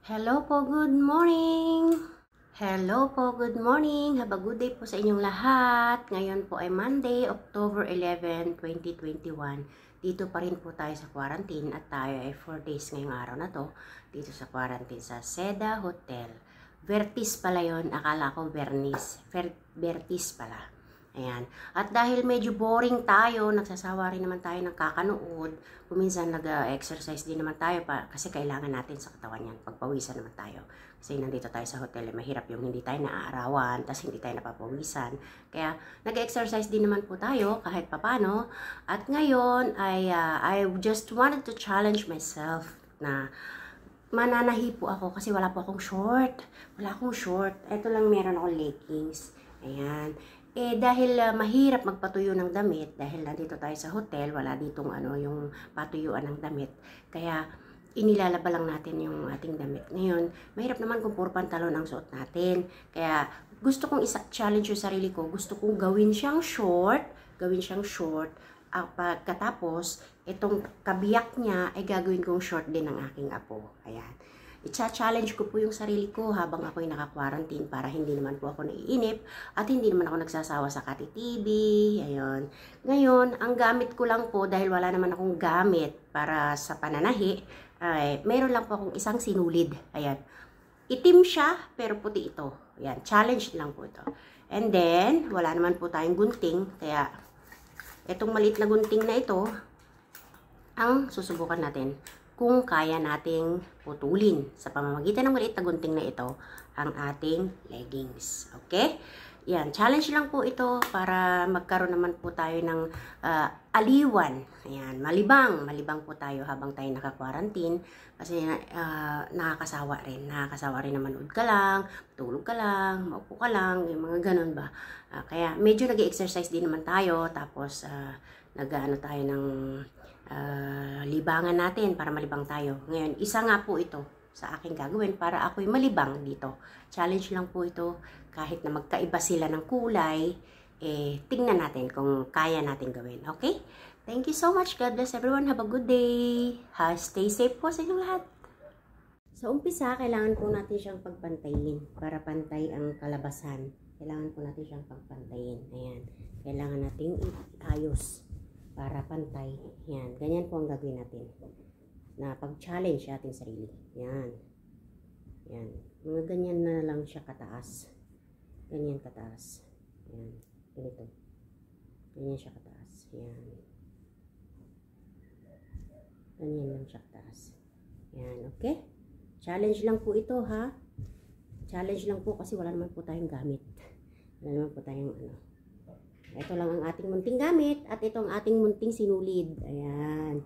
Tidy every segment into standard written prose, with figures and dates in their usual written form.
Hello po, good morning! Hello po, good morning! Have a good day po sa inyong lahat. Ngayon po ay Monday, October 11, 2021. Dito pa rin po tayo sa quarantine at tayo ay 4 days ngayong araw na to. Dito sa quarantine sa Seda Hotel. Vertis pala yun. Akala ko Vernis. Vertis pala. Ayan. At dahil medyo boring tayo, nagsasawa rin naman tayo ng kakanood, kuminsan nag-exercise din naman tayo kasi kailangan natin sa katawan yan. Pagpawisan naman tayo. Kasi nandito tayo sa hotel, mahirap yung hindi tayo naaarawan, tas hindi tayo napapawisan. Kaya nag-exercise din naman po tayo kahit papano. At ngayon, I just wanted to challenge myself na mananahi po ako kasi wala po akong short. Wala akong short. Ito lang meron akong leggings. Ayan. Dahil mahirap magpatuyo ng damit, dahil nandito tayo sa hotel, wala ditong yung patuyuan ng damit. Kaya inilalaba lang natin yung ating damit. Ngayon, mahirap naman kung puro pantalon ang suot natin. Kaya gusto kong challenge yung sarili ko. Gusto kong gawin siyang short. Pagkatapos, itong kabiyak niya ay gagawin kong short din ng aking apo. Ayan. I-challenge ko po yung sarili ko habang ako'y naka-quarantine para hindi naman po ako naiinip at hindi naman ako nagsasawa sa Kati-TV. Ayun. Ngayon, ang gamit ko lang po dahil wala naman akong gamit para sa pananahi, ay mayroon lang po akong isang sinulid. Ayan. Itim siya pero puti ito. Ayan. Challenge lang po ito. And then, wala naman po tayong gunting. Kaya, itong maliit na gunting na ito, ang susubukan natin kung kaya nating putulin sa pamamagitan ng maliit na gunting na ito ang ating leggings. Okay? Yan, challenge lang po ito para magkaroon naman po tayo ng aliwan. Ayan, malibang po tayo habang tayo naka-quarantine kasi nakakasawa rin. Nakakasawa rin na manood ka lang, tulog ka lang, maupo ka lang, yung mga ganun ba. Kaya medyo nag-exercise din naman tayo tapos nag-ano tayo ng libangan natin para malibang tayo. Ngayon, isa nga po ito sa aking gagawin para ako'y malibang dito. Challenge lang po ito. Kahit na magkaiba sila ng kulay, tingnan natin kung kaya natin gawin. Okay? Thank you so much. God bless everyone. Have a good day. Stay safe po sa inyong lahat. Sa umpisa, kailangan po natin siyang pagpantayin para pantay ang kalabasan. Kailangan po natin siyang pagpantayin. Ayan. Kailangan nating iayos para pantay. Yan. Ganyan po ang gagawin natin. Na pag-challenge ating sarili. Yan. Yan. Mga ganyan na lang siya kataas. Ganyan kataas. Yan. Ganito. Ganyan siya kataas. Yan. Ganyan lang siya kataas. Yan. Okay? Challenge lang po ito, ha? Challenge lang po kasi wala naman po tayong gamit. Wala naman po tayong ito lang ang ating munting gamit at ito ang ating munting sinulid. Ayan.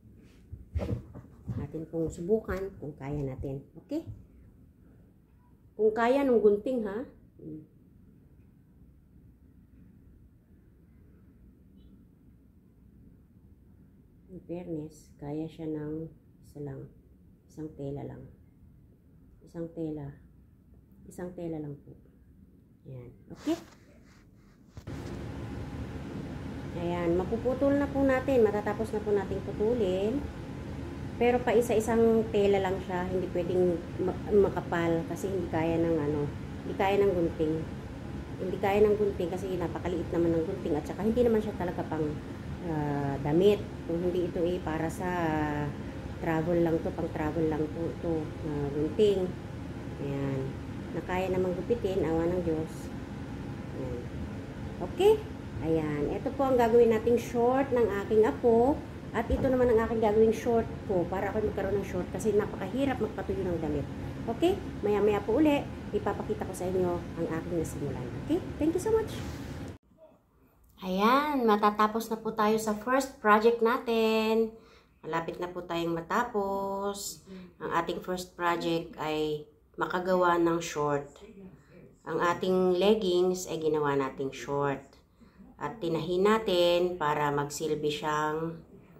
Natin pong subukan kung kaya natin. Okay? Kung kaya nung gunting, ha? In fairness, kaya siya ng isa lang. Isang tela lang. Isang tela lang po. Ayan. Okay? Ayan, mapuputol na po natin, matatapos na po natin putulin. Pero pa isa-isang tela lang siya, hindi pwedeng makapal kasi hindi kaya ng hindi kaya ng gunting. Hindi kaya ng gunting kasi napakaliit naman ng gunting at saka hindi naman siya talaga pang damit. Kung hindi ito para sa travel lang to, pang travel lang po ito, gunting. Ayan, nakaya namang gupitin, awa ng Diyos. Ayan. Okay? Ayan, ito po ang gagawin nating short ng aking apo at ito naman ang aking gagawing short ko para ako magkaroon ng short kasi napakahirap magpatuyo ng damit. Okay? Maya-maya po uli, ipapakita ko sa inyo ang aking nasimulan. Okay? Thank you so much! Ayan, matatapos na po tayo sa first project natin. Malapit na po tayong matapos. Ang ating first project ay makagawa ng short. Ang ating leggings ay ginawa nating short. At tinahin natin para magsilbi siyang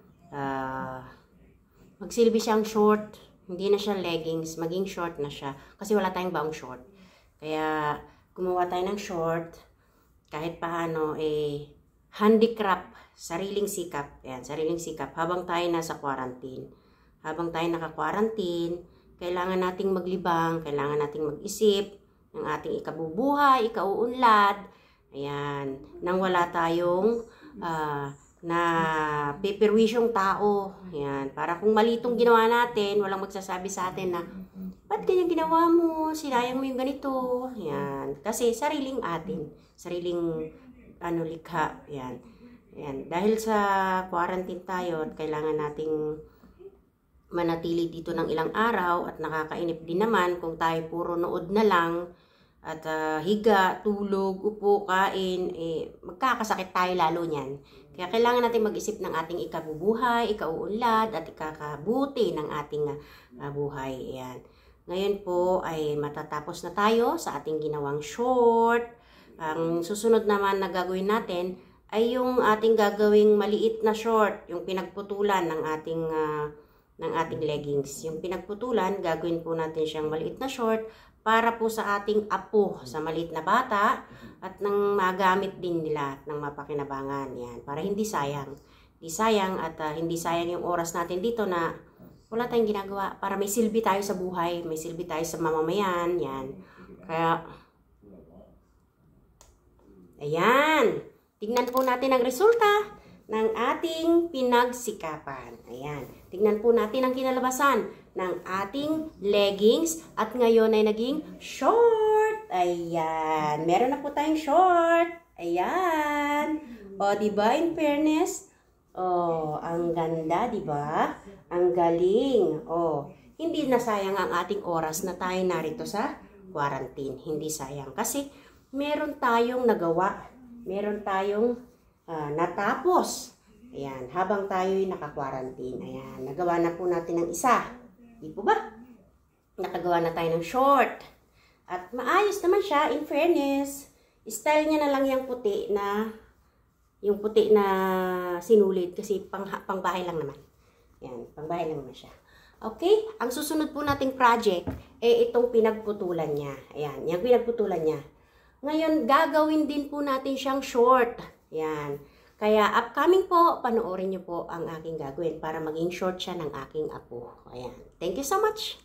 short. Hindi na siya leggings, maging short na siya. Kasi wala tayong baong short. Kaya gumawa tayo ng short. Kahit paano, handicraft, sariling sikap. Ayan, sariling sikap. Habang tayo nasa quarantine. Habang tayo naka-quarantine, kailangan nating maglibang, kailangan nating mag-isip ng ating ikabubuhay, ikauunlad. Ayan, nang wala tayong na peperwisyong tao. Ayan, para kung mali itong ginawa natin, walang magsasabi sa atin na, ba't ganyan ginawa mo? Sinayang mo yung ganito. Ayan, kasi sariling atin, sariling likha. Ayan. Ayan, dahil sa quarantine tayo at kailangan nating manatili dito ng ilang araw at nakakainip din naman kung tayo puro nood na lang at higa, tulog, upo, kain, magkakasakit tayo lalo niyan. Kaya kailangan natin mag-isip ng ating ikabubuhay, ikauunlad at ikakabuti ng ating buhay. Ayan. Ngayon po ay matatapos na tayo sa ating ginawang short. Ang susunod naman na gagawin natin ay yung ating gagawing maliit na short, yung pinagputulan ng ating leggings. Yung pinagputulan, gagawin po natin siyang maliit na short para po sa ating apo, sa maliit na bata, at nang magamit din nila ng mapakinabangan. Yan, para hindi sayang. Hindi sayang at hindi sayang yung oras natin dito na wala tayong ginagawa. Para may silbi tayo sa buhay, may silbi tayo sa mamamayan. Yan. Kaya, ayan. Tignan po natin ang resulta ng ating pinagsikapan. Ayan. Tignan po natin ang kinalabasan ng ating leggings at ngayon ay naging short. Ayan. Meron na po tayong short. Ayan. O, diba in fairness? O, ang ganda, diba? Ang galing. O, hindi na sayang ang ating oras na tayo narito sa quarantine. Hindi sayang kasi meron tayong nagawa. Meron tayong natapos. Ayan, habang tayo'y naka-quarantine. Ayan, nagawa na po natin ng isa. Di po ba? Nakagawa na tayo ng short. At maayos naman siya, in fairness. Style niya na lang yung puti na sinulit kasi pangbahay lang naman. Ayan, pangbahay lang naman siya. Okay, ang susunod po nating project itong pinagputulan niya. Ayan, yung pinagputulan niya. Ngayon, gagawin din po natin siyang short. Ayan. Kaya upcoming po, panoorin niyo po ang aking gagawin para maging short siya ng aking apo. Ayan. Thank you so much.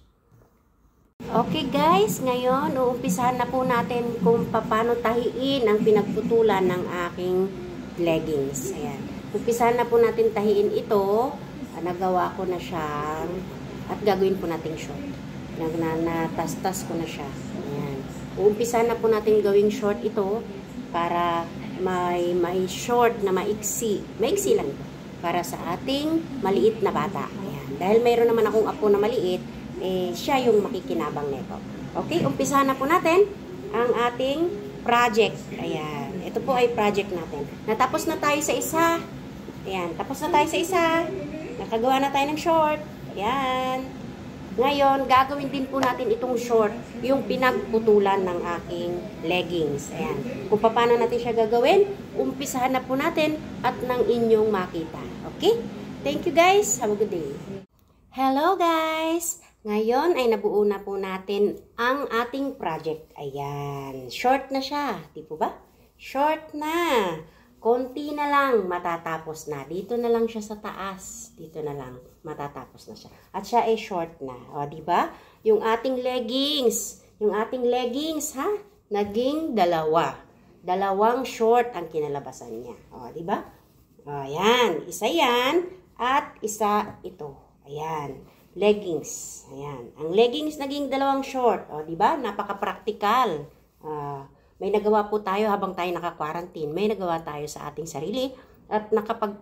Okay guys, ngayon uumpisahan na po natin kung paano tahiin ang pinagputulan ng aking leggings. Ayan. Umpisahan na po natin tahiin ito. Nagawa ko na siya at gagawin po natin short. Natastas ko na siya. Ayan. Uumpisahan na po natin gawing short ito para may short na maiksi. Maiksi lang ito. Para sa ating maliit na bata. Ayan. Dahil mayroon naman akong apo na maliit, siya yung makikinabang nito. Okay, umpisahan na po natin ang ating project. Ayan. Ito po ay project natin. Natapos na tayo sa isa. Ayan. Tapos na tayo sa isa. Nakagawa na tayo ng short. Ayan. Ngayon, gagawin din po natin itong short, yung pinagputulan ng aking leggings. Ayan. Kung paano natin siya gagawin, umpisahan na po natin at nang inyong makita. Okay? Thank you guys. Have a good day. Hello guys! Ngayon ay nabuo na po natin ang ating project. Ayan. Short na siya. Di po ba? Short na. Konti na lang matatapos na. Dito na lang siya sa taas. Dito na lang matatapos na siya. At siya ay short na. O, di ba? Yung ating leggings. Yung ating leggings, ha? Naging dalawa. Dalawang short ang kinalabasan niya. O, di ba? O, yan. Isa yan. At isa ito. Ayan. Leggings. Ayan. Ang leggings naging dalawang short. O, di ba? Napaka-practical. May nagawa po tayo habang tayo naka-quarantine. May nagawa tayo sa ating sarili at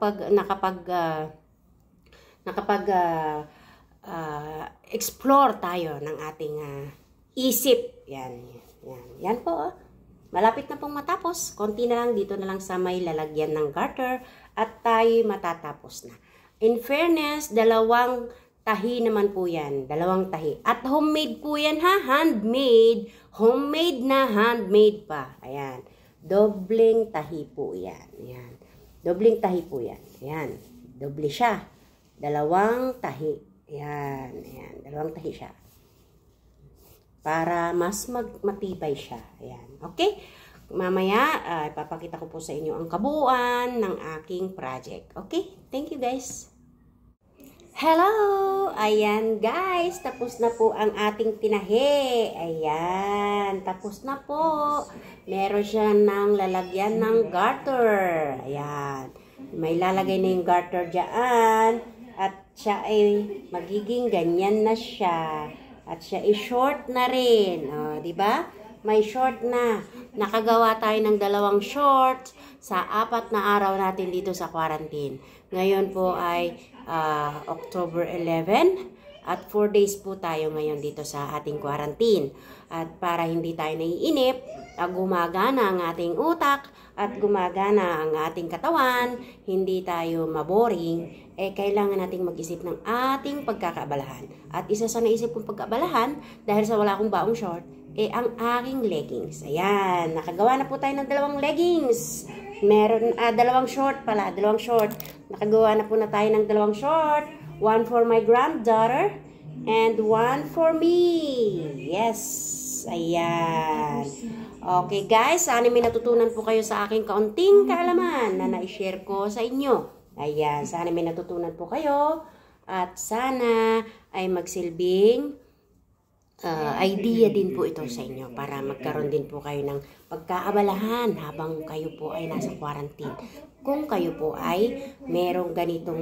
explore tayo ng ating isip. Yan. Yan po. Malapit na pong matapos. Konti na lang dito na lang sa may lalagyan ng garter at tayo matatapos na. In fairness, dalawang tahi naman po yan. Dalawang tahi. At homemade po yan ha. Handmade. Homemade na handmade pa. Ayan. Dobleng tahi po yan. Ayan. Dobleng tahi po yan. Ayan. Doble siya. Dalawang tahi. Ayan. Ayan. Dalawang tahi siya. Para mas matibay siya. Ayan. Okay? Mamaya, ipapakita ko po sa inyo ang kabuuan ng aking project. Okay? Thank you guys. Hello! Ayan guys, tapos na po ang ating tinahe. Ayan, tapos na po. Meron siya ng lalagyan ng garter. Ayan, may lalagay na yung garter dyan. At siya ay magiging ganyan na siya. At siya ay short na rin. O, diba? May short na. Nakagawa tayo ng 2 shorts sa 4 na araw natin dito sa quarantine. Ngayon po ay October 11 at 4 days po tayo ngayon dito sa ating quarantine. At para hindi tayo naiinip, gumagana ang ating utak at gumagana ang ating katawan, hindi tayo maboring, kailangan nating mag-isip ng ating pagkakaabalahan. At isa sa naisip kong pagkaabalahan, dahil sa wala akong baong short, ang aking leggings. Ayan, nakagawa na po tayo ng 2 leggings. Meron, 2 short pala, 2 short. Nakagawa na po na tayo ng 2 short. 1 for my granddaughter and 1 for me. Yes, ayan. Okay guys, sana may natutunan po kayo sa aking kaunting kaalaman na na-share ko sa inyo. Ayan, sana may natutunan po kayo at sana ay magsilbing idea din po ito sa inyo para magkaroon din po kayo ng pagkaabalahan habang kayo po ay nasa quarantine. Kung kayo po ay merong ganitong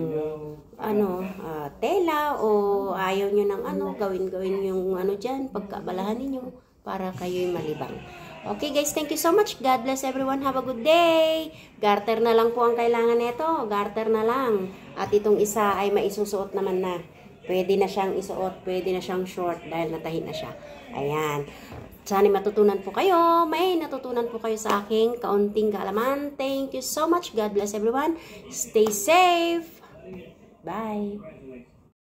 tela o ayaw nyo ng gawin yung dyan, pagkaabalahan ninyo para kayo'y malibang. Okay guys, thank you so much. God bless everyone. Have a good day. Garter na lang po ang kailangan nito. Garter na lang. At itong isa ay maisusuot naman na. Pwede na siyang isuot, pwede na siyang short dahil natahi na siya. Ayan. Sana matutunan po kayo. May natutunan po kayo sa aking kaunting kaalaman. Thank you so much. God bless everyone. Stay safe. Bye.